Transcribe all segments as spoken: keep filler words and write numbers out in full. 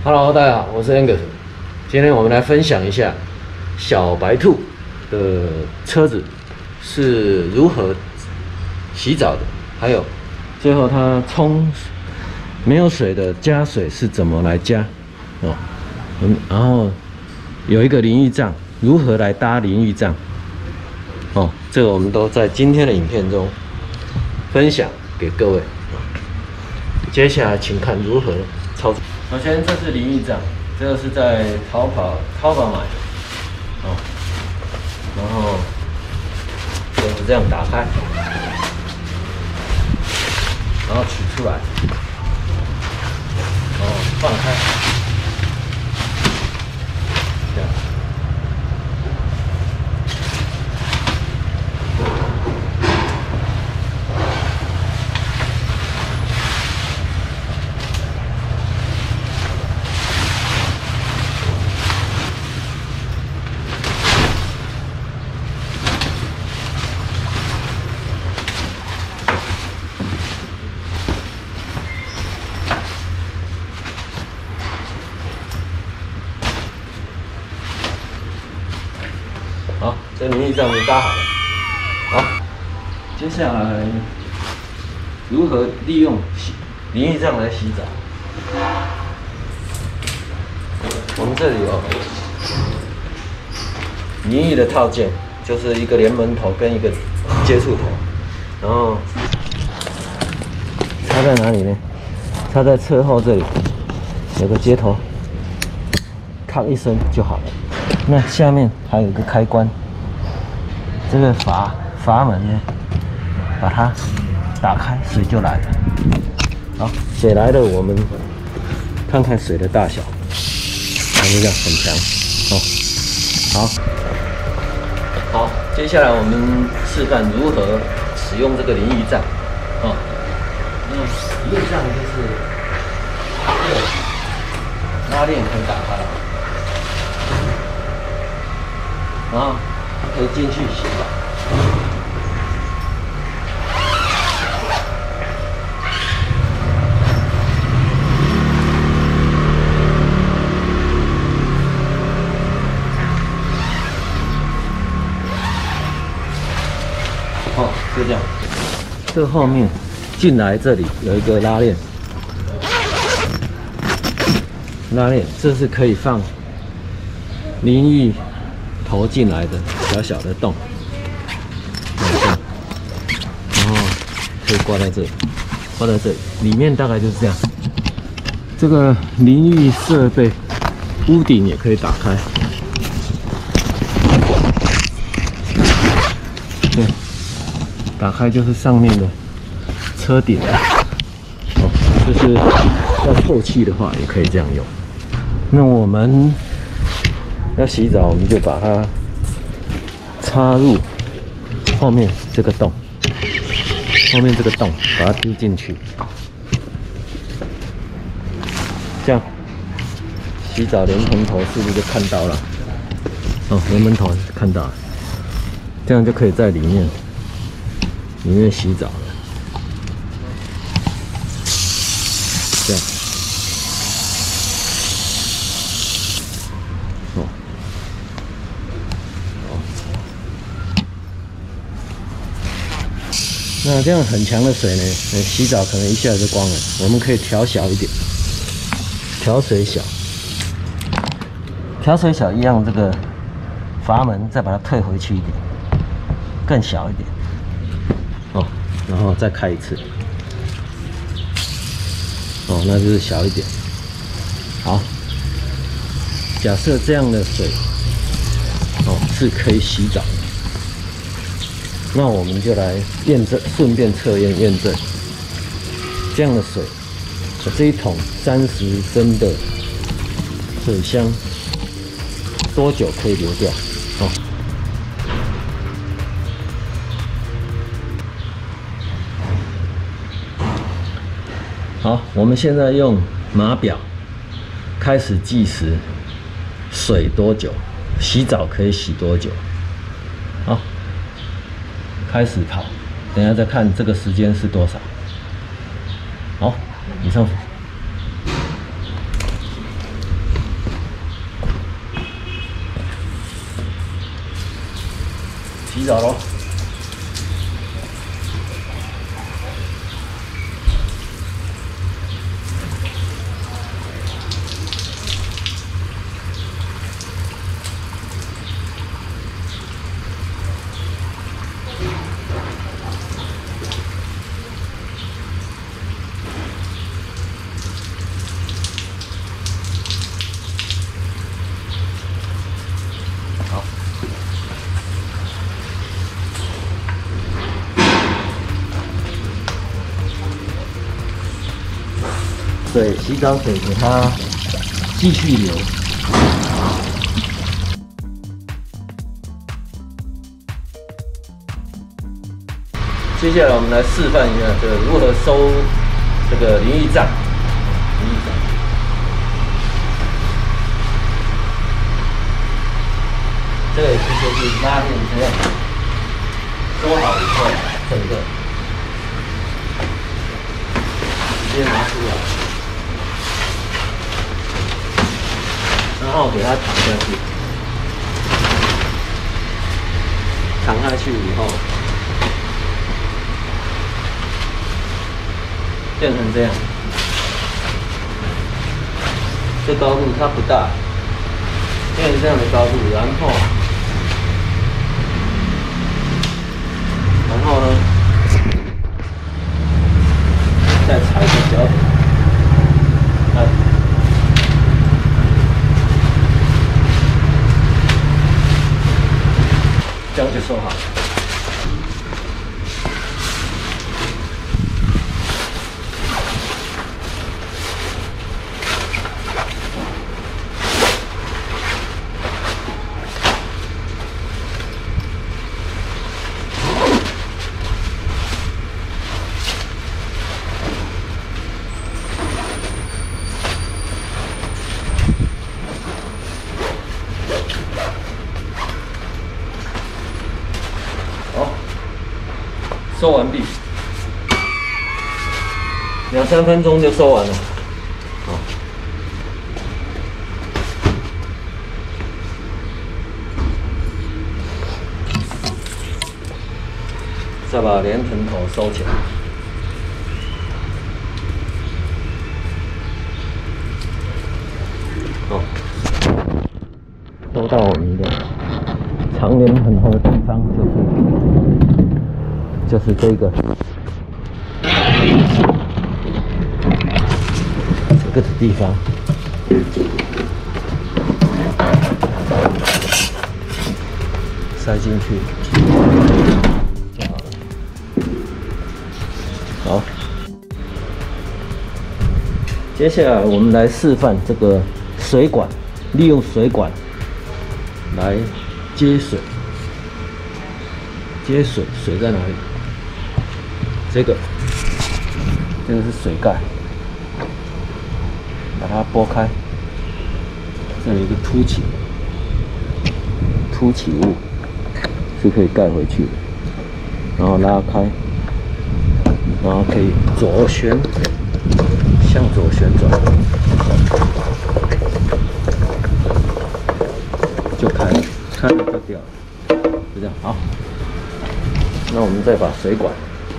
Hello， 大家好，我是 Angus。今天我们来分享一下小白兔的车子是如何洗澡的，还有最后它冲没有水的加水是怎么来加哦。嗯，然后有一个淋浴帐，如何来搭淋浴帐哦，这个我们都在今天的影片中分享给各位。接下来请看如何操作。首先，这是淋浴帐，这个是在淘宝淘宝买的哦。然后就是这样打开，然后取出来，然后放开，这样。好，这淋浴帐就搭好了。好，接下来如何利用洗淋浴帐来洗澡？我们这里有淋浴的套件，就是一个连门头跟一个接触头，然后插在哪里呢？插在车后这里，有个接头，咔一声就好了。那下面还有一个开关，这个阀阀门呢，把它打开，水就来了。好，水来了，我们看看水的大小，看这样很强哦。好，好，接下来我们示范如何使用这个淋浴帐哦。那淋浴帐就是这个拉链可以打开了。然后可以进去洗澡。哦，就这样。这后面进来这里有一个拉链，拉链这是可以放淋浴头进来的小小的洞，然后可以挂在这里，挂在这里，里面大概就是这样。这个淋浴设备屋顶也可以打开，对，打开就是上面的车顶哦，就是要透气的话也可以这样用。那我们要洗澡，我们就把它插入后面这个洞，后面这个洞把它丢进去，这样洗澡连蓬头是不是就看到了？哦，连蓬头看到了，这样就可以在里面里面洗澡了。这样。那这样很强的水呢，洗澡可能一下就光了。我们可以调小一点，调水小，调水小一样，这个阀门再把它退回去一点，更小一点，哦，然后再开一次，哦，那就是小一点。好，假设这样的水，哦，是可以洗澡的。那我们就来验证，顺便测验验证这样的水，这一桶三十升的水箱多久可以流掉？哦，好，我们现在用码表开始计时，水多久，洗澡可以洗多久？好。开始跑，等一下再看这个时间是多少。好，以上。 洗澡喽。水，洗澡水给它继续流。接下来我们来示范一下这个如何收这个淋浴杖。淋浴杖，这个其实就是拉链这样收好以后，整个直接拿出来。 然后给它躺下去，躺下去以后变成这样，这高度它不大，变成这样的高度，然后，然后呢，再踩个脚底，哎。 这样就收好。收完毕，两三分钟就收完了。好，再把莲蓬头收起来。好，收到我们的长莲蓬头的地方就是。 就是这个，这个的地方，塞进去就好了。好，接下来我们来示范这个水管，利用水管来接水。接水，水在哪里？ 这个，这个是水盖，把它拨开，这里有一个凸起，凸起物是可以盖回去的，然后拉开，然后可以左旋，向左旋转，就开了，开了就掉了，就这样。好，那我们再把水管。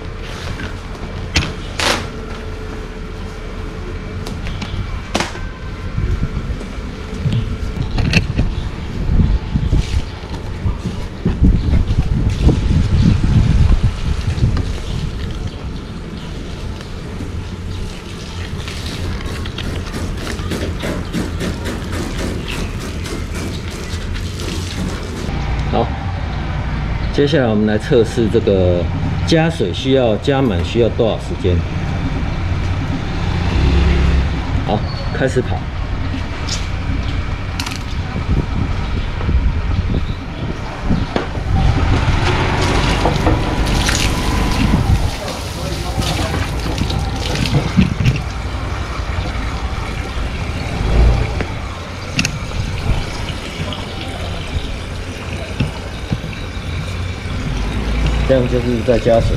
好，接下来我们来测试这个加水需要加满需要多少时间。好，开始跑。这样就是在加水。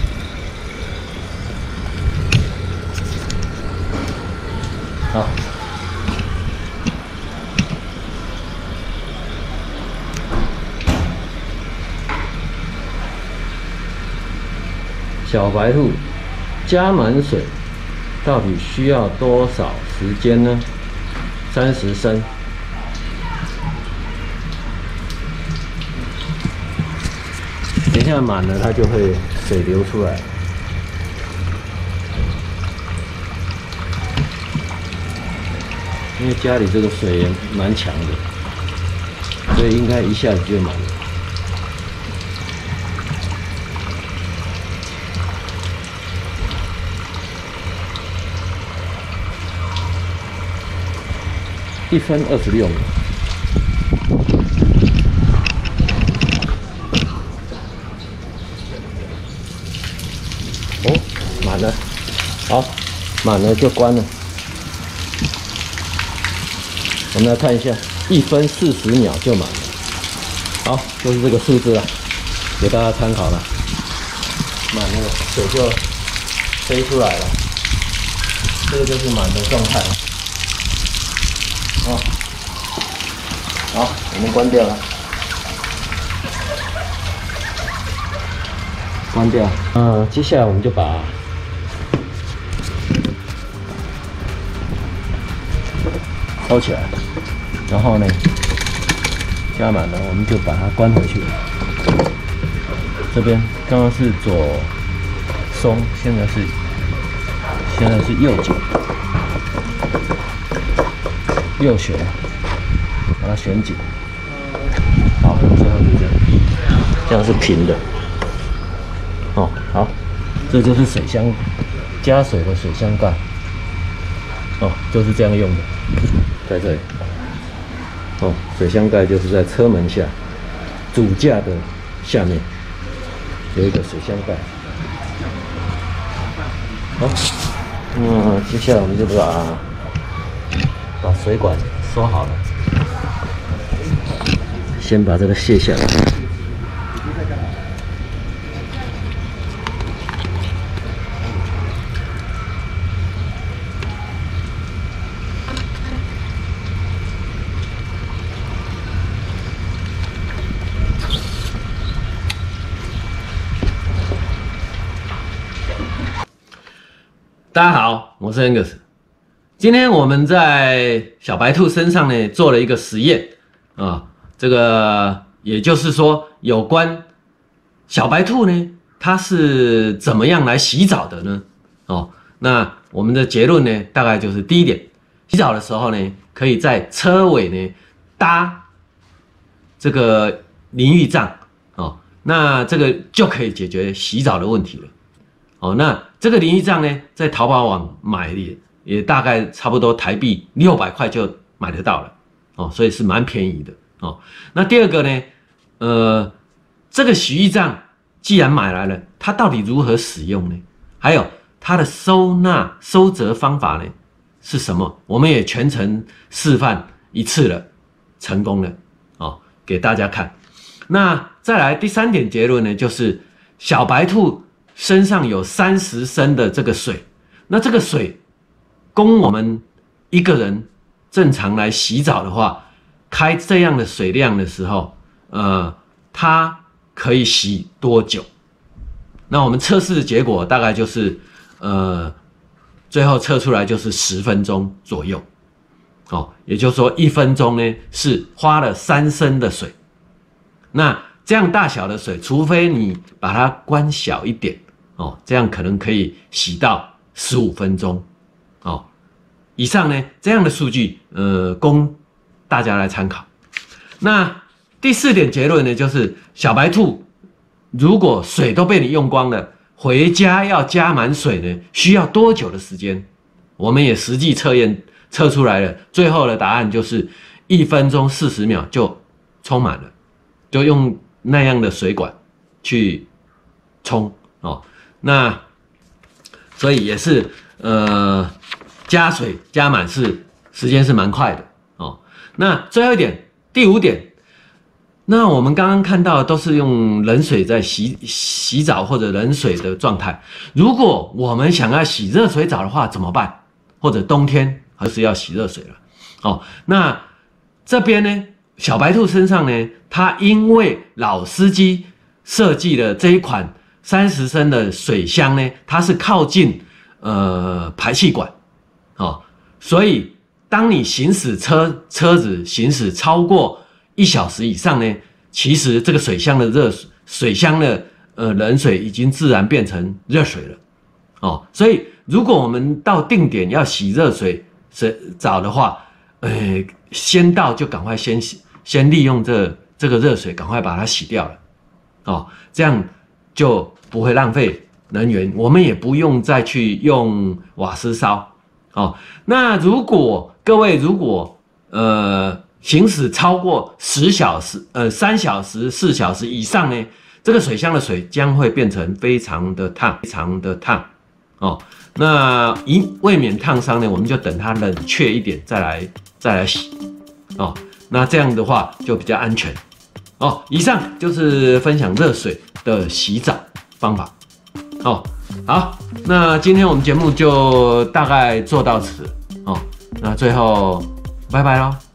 好， 小白兔加满水到底需要多少时间呢？三十升。等一下满了，它就会水流出来。因为家里这个水源蛮强的，所以应该一下子就满了。一分二十六秒。哦，满了，好，满了就关了。我们来看一下，一分四十秒就满了。好，就是这个数字了，给大家参考了。满了，水就飞出来了，这个就是满的状态了。哦，好，我们关掉了，关掉。嗯，接下来我们就把收起来，然后呢，加满了，我们就把它关回去。这边刚刚是左松，现在是现在是右紧。右旋，把它旋紧。好，最后就这样，这样是平的。哦，好，这就是水箱加水的水箱盖。哦，就是这样用的，在这里。哦，水箱盖就是在车门下，主架的下面有一个水箱盖。好，那接下来我们就把。把水管收好了，先把这个卸下来。大家好，我是 Angus。今天我们在小白兔身上呢做了一个实验啊，这个也就是说有关小白兔呢它是怎么样来洗澡的呢？哦，那我们的结论呢大概就是第一点，洗澡的时候呢可以在车尾呢搭这个淋浴帐哦，那这个就可以解决洗澡的问题了。哦，那这个淋浴帐呢在淘宝网买的。也大概差不多台币六百块就买得到了哦，所以是蛮便宜的哦。那第二个呢，呃，这个洗浴帐既然买来了，它到底如何使用呢？还有它的收纳收折方法呢是什么？我们也全程示范一次了，成功了哦，给大家看。那再来第三点结论呢，就是小白兔身上有三十升的这个水，那这个水。供我们一个人正常来洗澡的话，开这样的水量的时候，呃，它可以洗多久？那我们测试的结果大概就是，呃，最后测出来就是十分钟左右，哦，也就是说一分钟呢是花了三升的水。那这样大小的水，除非你把它关小一点，哦，这样可能可以洗到十五分钟。哦，以上呢这样的数据，呃，供大家来参考。那第四点结论呢，就是小白兔如果水都被你用光了，回家要加满水呢，需要多久的时间？我们也实际测验测出来了，最后的答案就是一分钟四十秒就充满了，就用那样的水管去冲哦。那所以也是呃。加水加满是时间是蛮快的哦。那最后一点，第五点，那我们刚刚看到的都是用冷水在洗洗澡或者冷水的状态。如果我们想要洗热水澡的话怎么办？或者冬天还是要洗热水了哦。那这边呢，小白兔身上呢，它因为老司机设计的这一款三十升的水箱呢，它是靠近呃排气管，哦，所以当你行驶车车子行驶超过一小时以上呢，其实这个水箱的热水箱的呃冷水已经自然变成热水了，哦，所以如果我们到定点要洗热水水澡的话，呃，先到就赶快先洗，先利用这这个热水赶快把它洗掉了，哦，这样就不会浪费能源，我们也不用再去用瓦斯烧，哦，那如果各位如果呃行驶超过十小时，呃三小时、四小时以上呢，这个水箱的水将会变成非常的烫，非常的烫，哦，那以未免烫伤呢，我们就等它冷却一点再来再来洗，哦，那这样的话就比较安全，哦，以上就是分享热水的洗澡方法，哦，好，那今天我们节目就大概做到此，哦，那最后拜拜咯。